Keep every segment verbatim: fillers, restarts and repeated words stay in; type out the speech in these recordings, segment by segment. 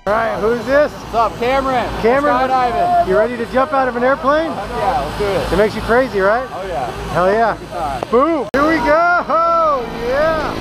All right, who's this? What's up, Cameron? Cameron, skydiving. You ready to jump out of an airplane? Yeah, let's do it. It makes you crazy, right? Oh yeah. Hell yeah. Boom. Here we go. Yeah.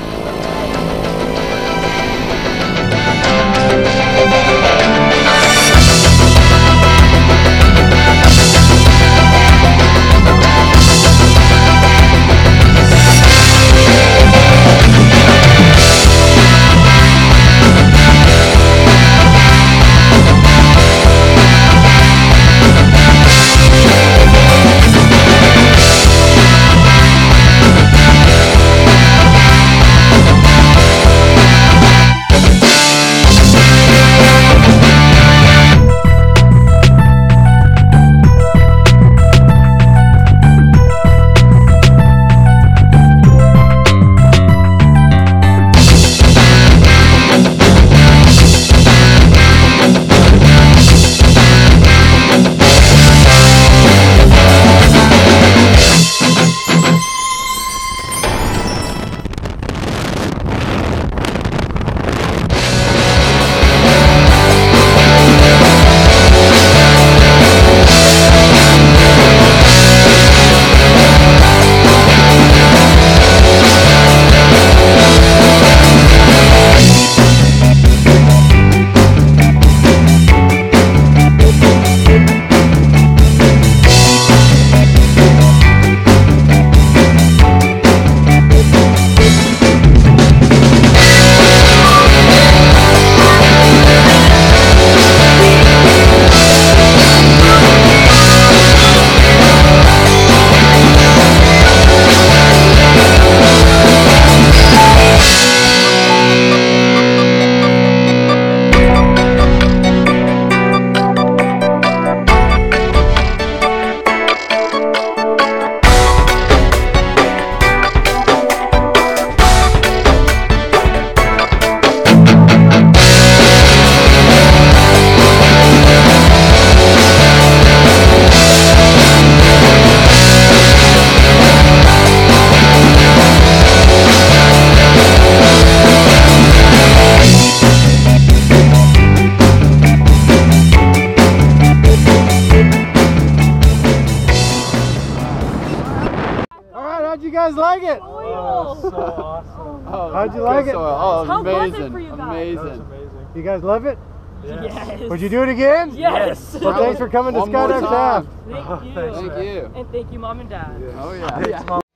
How'd you guys like it? Oh, so awesome. Oh, how'd you like it? So, oh, How was amazing. it for you guys? Amazing. Amazing. You guys love it? Yes. yes. Would you do it again? Yes. Well, thanks for coming to One more Skydive time. Taft. Thank you. Thank you. And thank you, Mom and Dad. Oh yeah. yeah.